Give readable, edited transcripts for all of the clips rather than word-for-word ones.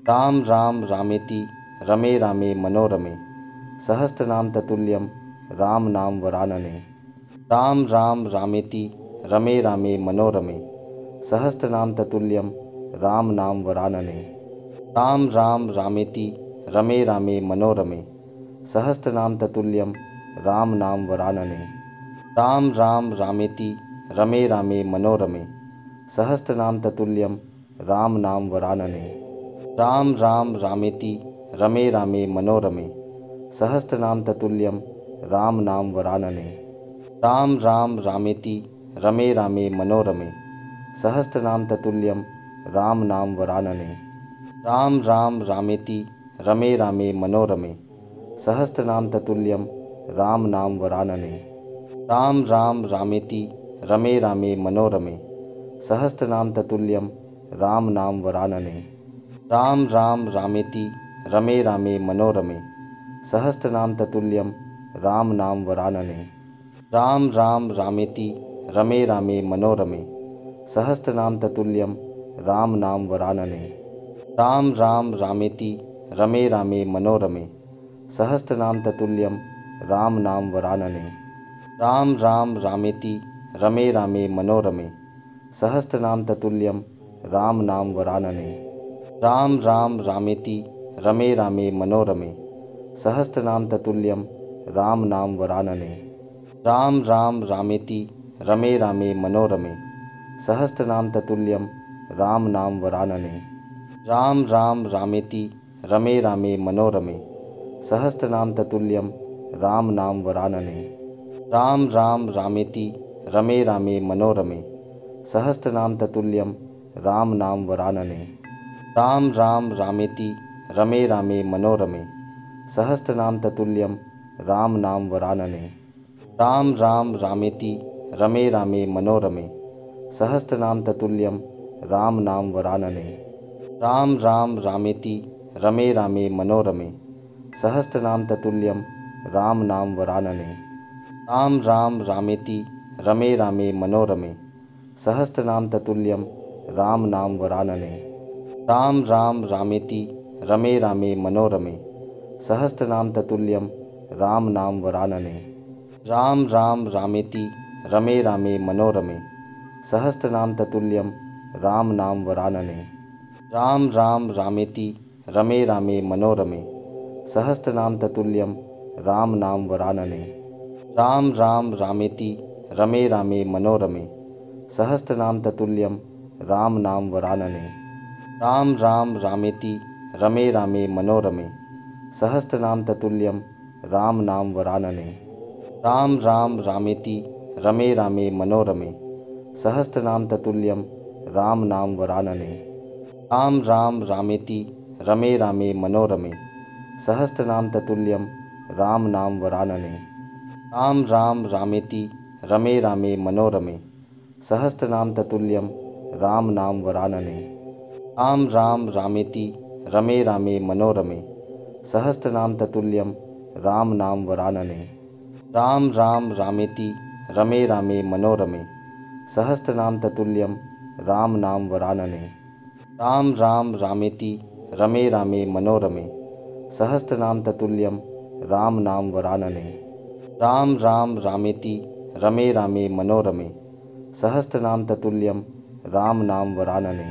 राम राम रामेति रमे रामे मनोरमे सहस्रनाम ततुल्यं राम नाम वरानने। राम राम रामेति रमे रामे मनोरमे सहस्रनाम ततुल्यं राम नाम वरानने। राम राम रामेति रमे रामे मनोरमे सहस्रनाम ततुल्यं राम नाम वरानने। राम राम रामेति रमे रामे मनोरमे सहस्रनाम ततुल्यं राम नाम वरानने। राम राम रामेति रमे रामे मनोरमे सहस्रनाम ततुल्यं राम नाम वरानने। राम राम रामेति रमे रामे मनोरमे सहस्रनाम ततुल्यं राम नाम वरानने। राम राम रामेति रमे रामे मनोरमे सहस्रनाम ततुल्यं राम नाम वरानने। राम राम रामेति रमे रामे मनोरमे सहस्रनाम ततुल्यं राम नाम वरानने। राम राम रामेति रमे रामे मनोरमे सहस्रनाम ततुल्यं राम नाम वरानने। राम राम रामेति रमे रामे मनोरमे सहस्रनाम ततुल्यं राम नाम वरानने। राम राम रामेति रमे रामे मनोरमे सहस्रनाम ततुल्यं राम नाम वरानने। राम राम रामेति रमे रामे मनोरमे सहस्रनाम ततुल्यं राम नाम वरानने। राम राम रामेति रमे रामे मनोरमे सहस्रनाम ततुल्यं राम नाम वरानने। राम राम रामेति रमे रामे मनोरमे सहस्रनाम ततुल्यं राम नाम वरानने। राम राम रामेति रमे रामे मनोरमे सहस्रनाम ततुल्यं राम नाम वरानने। राम राम रामेति रमे रामे मनोरमे सहस्रनाम ततुल्यं राम नाम वरानने। राम राम रामेति रमे रामे मनोरमे सहस्रनाम ततुल्यं राम नाम वरानने। राम राम रामेति रमे रामे मनोरमे सहस्रनाम ततुल्यं राम नाम वरानने। राम राम रामेति रमे रामे मनोरमे सहस्रनाम ततुल्यं राम नाम वरानने। राम राम रामेति रमे रामे मनोरमे सहस्रनाम ततुल्यं राम नाम वरानने। राम राम रामेति रमे रामे मनोरमे सहस्रनाम ततुल्यं राम नाम वरानने। राम राम रामेति रमे रामे मनोरमे सहस्रनाम ततुल्यं राम नाम वरानने। राम राम रामेति रमे रामे मनोरमे सहस्रनाम ततुल्यं राम नाम वरानने। राम राम रामेति रमे रामे मनोरमे सहस्रनाम ततुल्यं राम नाम वरानने। राम राम रामेति रमे रामे मनोरमे सहस्रनाम ततुल्यं राम नाम वरानने। राम राम रामेति रमे रामे मनोरमे सहस्रनाम ततुल्यं राम नाम वरानने। राम राम रामेति रमे रामे मनोरमे सहस्रनाम ततुल्यं राम नाम वरानने। राम राम रामेति रमे रामे मनोरमे सहस्रनाम ततुल्यं राम नाम वरानने। राम राम रामेति रमे रामे मनोरमे सहस्रनाम ततुल्यं राम नाम वरानने। राम राम रामेति रमे रामे मनोरमे सहस्रनाम ततुल्यं राम नाम वरानने। राम राम रामेति रमे रामे मनोरमे सहस्रनाम ततुल्यं राम नाम वरानने। राम राम रामेति रमे रामे मनोरमे सहस्रनाम ततुल्यं राम नाम वरानने।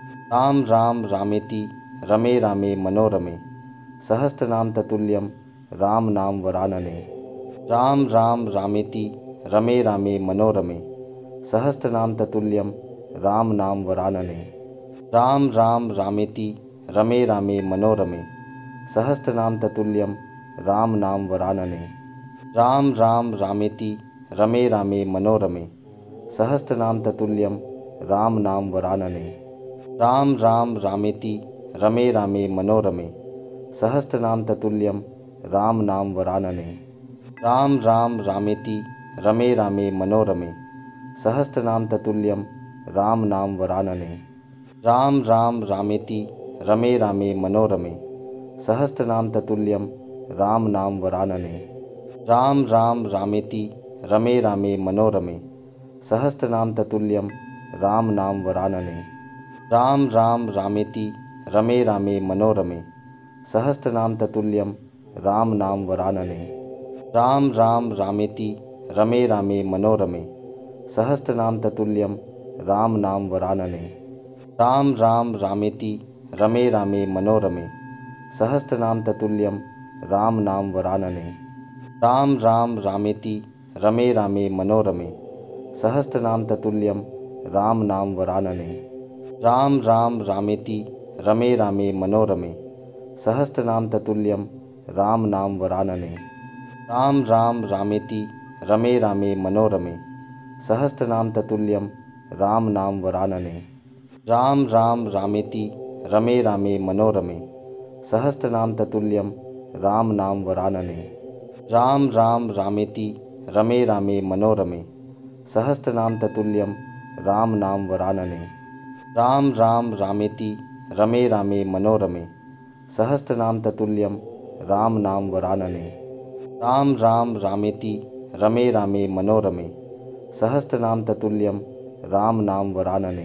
राम राम रामेति रमे रामे मनोरमे सहस्रनाम ततुल्यं राम नाम वरानने। राम राम रामेति रमे रामे मनोरमे सहस्रनाम ततुल्यं राम नाम वरानने। राम राम रामेति रमे रामे मनोरमे सहस्रनाम ततुल्यं राम नाम वरानने। राम राम रामेति रमे रामे मनोरमे सहस्रनाम ततुल्यं राम नाम वरानने। राम राम रामेति रमे रामे मनोरमे सहस्रनाम ततुल्यं राम नाम वरानने। राम राम रामेति रमे रामे मनोरमे सहस्रनाम ततुल्यं राम नाम वरानने। राम राम रामेति रमे रामे मनोरमे सहस्रनाम ततुल्यं राम नाम वरानने। राम राम रामेति रमे रामे मनोरमे सहस्रनाम ततुल्यं राम नाम वरानने। राम राम रामेति रमे रामे मनोरमे सहस्रनाम ततुल्यं राम नाम वरानने। राम राम रामेति रमे रामे मनोरमे सहस्रनाम ततुल्यं राम नाम वरानने। राम राम रामेति रमे रामे मनोरमे सहस्रनाम ततुल्यं राम नाम वरानने। राम राम रामेति रमे रामे मनोरमे सहस्रनाम ततुल्यं राम नाम वरानने। राम राम रामेति रमे रामे मनोरमे सहस्रनाम ततुल्यं राम नाम वरानने। राम राम रामेति रमे रामे मनोरमे सहस्रनाम ततुल्यं राम नाम वरानने। राम राम रामेति रमे रामे मनोरमे सहस्रनाम ततुल्यं राम नाम वरानने। राम राम रामेति रमे रामे मनोरमे सहस्रनाम ततुल्यं राम नाम वरानने। राम राम रामेति रमे रामे मनोरमे सहस्रनाम ततुल्यं राम नाम वरानने। राम राम रामेति रमे रामे मनोरमे सहस्रनाम ततुल्यं राम नाम वरानने।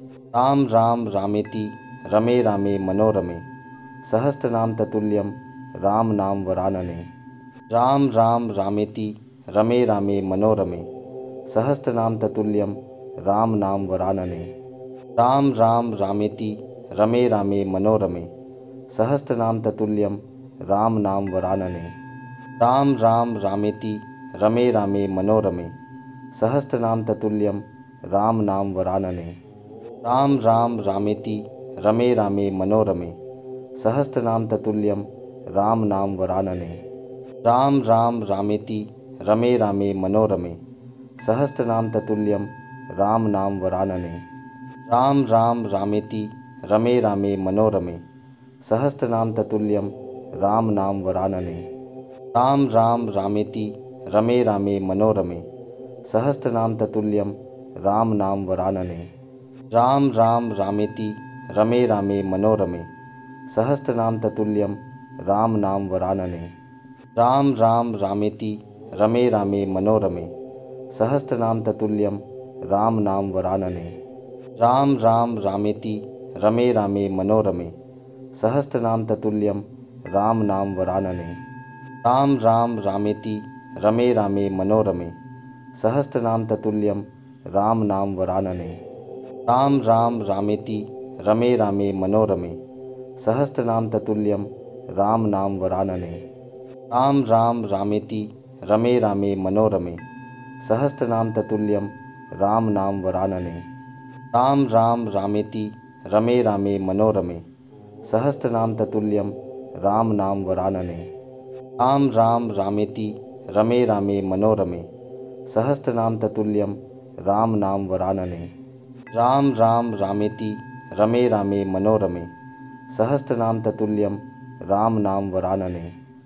राम राम रामेति रमे रामे मनोरमे सहस्रनाम ततुल्यं राम नाम वरानने। राम राम रामेति रमे रामे मनोरमे सहस्रनाम ततुल्यं राम नाम वरानने। राम राम रामेति रमे रामे मनोरमे सहस्रनाम ततुल्यं राम नाम वरानने। राम राम रामेति रमे रामे मनोरमे सहस्रनाम ततुल्यं राम नाम वरानने। राम राम रामेति रमे रामे मनोरमे सहस्रनाम ततुल्यं राम नाम वरानने। राम राम रामेति रमे रामे मनोरमे सहस्रनाम ततुल्यं राम नाम वरानने। राम राम रामेति रमे रामे मनोरमे सहस्रनाम ततुल्यं राम नाम वरानने। राम राम रामेति रमे रामे मनोरमे सहस्रनाम ततुल्यं राम नाम वरानने। राम राम रामेति रमे रामे मनोरमे सहस्रनाम ततुल्यं राम नाम वरानने। राम राम रामेति रमे रामे मनोरमे सहस्रनाम ततुल्यं राम नाम वरानने। राम राम रामेति रमे रामे मनोरमे सहस्रनाम ततुल्यं राम नाम वरानने। राम राम रामेति रमे रामे मनोरमे सहस्रनाम ततुल्यं राम नाम वरानने। राम राम रामेति रमे रामे मनोरमे सहस्रनाम ततुल्यं राम नाम वरानने। राम राम रामेति रमे रामे मनोरमे सहस्रनाम ततुल्यं राम नाम वरानने। राम राम रामेति रमे रामे मनोरमे सहस्रनाम ततुल्यं राम नाम वरानने। राम राम रामेति रमे रामे मनोरमे सहस्रनाम ततुल्यं राम नाम वरानने। राम राम रामेति रमे रामे मनोरमे सहस्रनाम ततुल्यं राम नाम वरानने।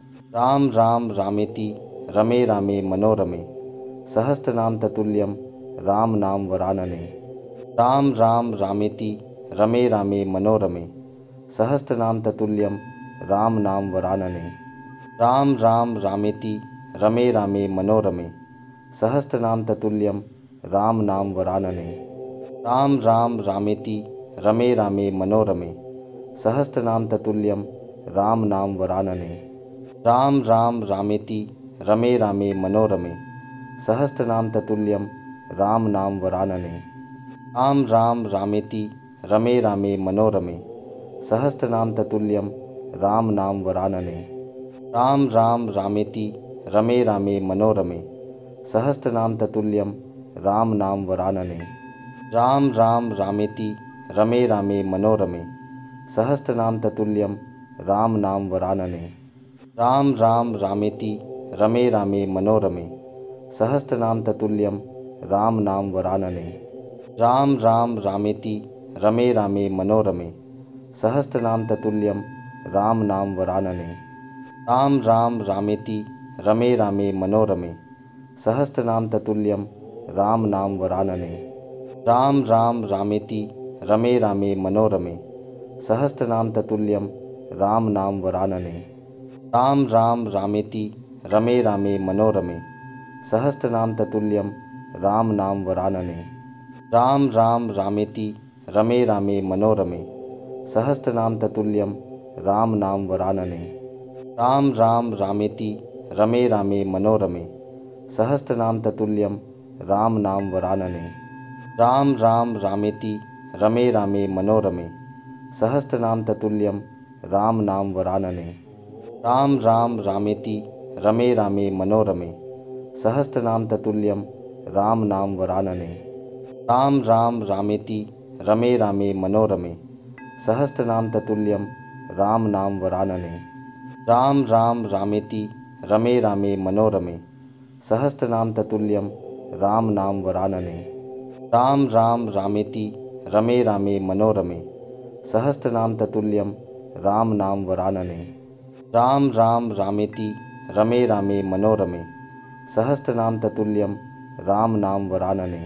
राम राम रामेति रमे रामे मनोरमे सहस्रनाम ततुल्यं राम नाम वरानने। राम राम रामेति रमे रामे मनोरमे सहस्रनाम ततुल्यं राम नाम वरानने। राम राम रामेति रमे रामे मनोरमे सहस्रनाम ततुल्यं राम नाम वरानने। राम राम रामेति रमे रामे मनोरमे सहस्रनाम ततुल्यं राम नाम वरानने। राम राम रामेति रमे रामे मनोरमे सहस्रनाम ततुल्यं राम नाम वरानने। राम राम रामेति रमे रामे मनोरमे सहस्रनाम ततुल्यं राम नाम वरानने। राम राम रामेति रमे रामे मनोरमे सहस्रनाम ततुल्यं राम नाम वरानने। राम राम रामेति रमे रामे मनोरमे सहस्रनाम ततुल्यं राम नाम वरानने। राम राम रामेति रमे रामे मनोरमे सहस्रनाम ततुल्यं राम नाम वरानने। राम राम रामेति रमे रामे मनोरमे सहस्रनाम ततुल्यं राम नाम वरानने। राम राम रामेति रमे रामे मनोरमे सहस्रनाम ततुल्यं राम नाम वरानने। राम राम रामेति रमे रामे मनोरमे सहस्रनाम ततुल्यं राम नाम वरानने। राम राम रामेति रमे रामे मनोरमे सहस्रनाम ततुल्यं राम नाम वरानने। राम राम रामेति रमे रामे मनोरमे सहस्रनाम ततुल्यं राम नाम वरानने। राम राम रामेति रमे रामे मनोरमे सहस्रनाम ततुल्यं राम नाम वरानने। राम राम रामेति रमे रामे मनोरमे सहस्रनाम ततुल्यं राम नाम वरानने। राम राम रामेति रमे रामे मनोरमे सहस्रनाम ततुल्यं राम नाम वरानने। राम राम रामेति रमे रामे मनोरमे सहस्रनाम ततुल्यं राम नाम वरानने। राम राम रामेति रमे रामे मनोरमे सहस्रनाम ततुल्यं राम नाम वरानने। राम राम रामेति रमे रामे मनोरमे सहस्रनाम ततुल्यं राम नाम वरानने। राम राम रामेति रमे रामे मनोरमे सहस्रनाम ततुल्यं राम नाम वरानने।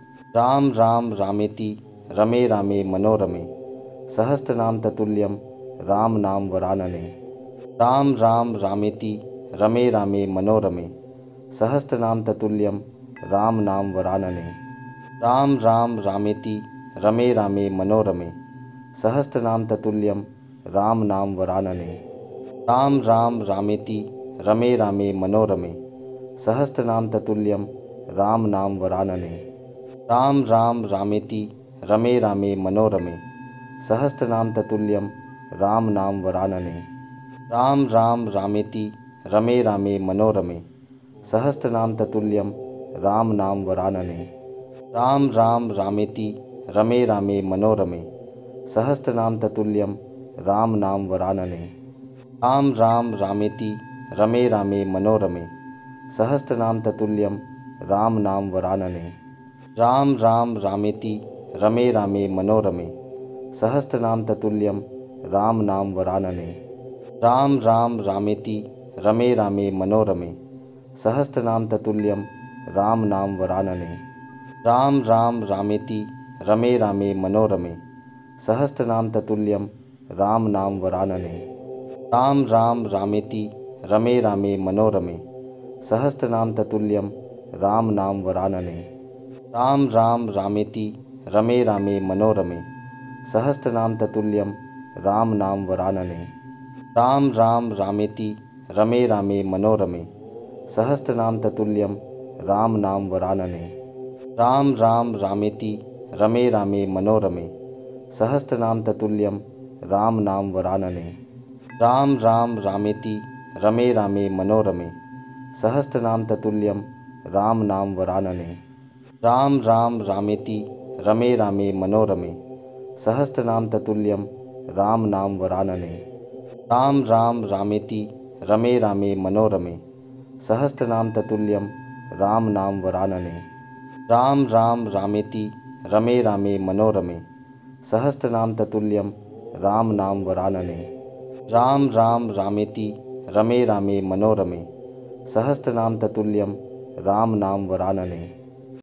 राम राम रामेति रमे रामे मनोरमे सहस्रनाम ततुल्यं राम नाम वरानने। राम राम रामेति रमे रामे मनोरमे सहस्रनाम ततुल्यं राम नाम वरानने। राम राम रामेति रमे रामे मनोरमे सहस्रनाम ततुल्यं राम नाम वरानने। राम राम रामेति रमे रामे मनोरमे सहस्रनाम ततुल्यं राम नाम वरानने। राम राम रामेति रमे रामे मनोरमे सहस्रनाम ततुल्यं राम नाम वरानने। राम राम रामेति रमे रामे मनोरमे सहस्रनाम ततुल्यं राम नाम वरानने। राम राम रामेति रमे रामे मनोरमे सहस्रनाम ततुल्यं राम नाम वरानने। राम राम रामेति रमे रामे मनोरमे सहस्रनाम ततुल्यं राम नाम वरानने। राम राम रामेति रमे रामे मनोरमे सहस्रनाम ततुल्यं राम नाम वरानने। राम राम रामेति रमे रामे मनोरमे सहस्रनाम ततुल्यं राम नाम वरानने। राम राम रामेति रमे रामे मनोरमे सहस्रनाम ततुल्यं राम नाम वरानने। राम राम रामेति रमे रामे मनोरमे सहस्रनाम ततुल्यं राम नाम वरानने। राम राम रामेति रमे रामे मनोरमे सहस्रनाम ततुल्यं राम नाम वरानने। राम राम रामेति रमे रामे मनोरमे सहस्रनाम ततुल्यं राम नाम वरानने। राम राम रामेति रमे रामे मनोरमे सहस्रनाम ततुल्यं राम नाम वरानने। राम राम रामेति रमे रामे मनोरमे सहस्रनाम ततुल्यं राम नाम वरानने। राम राम रामेति रमे रामे मनोरमे सहस्रनाम ततुल्यं राम नाम वरानने। राम राम रामेति रमे रामे मनोरमे सहस्रनाम ततुल्यं राम नाम वरानने। राम राम रामेति रमे रामे मनोरमे सहस्रनाम ततुल्यं राम नाम वरानने। राम राम रामेति रमे रामे मनोरमे सहस्रनाम ततुल्यं राम नाम वरानने।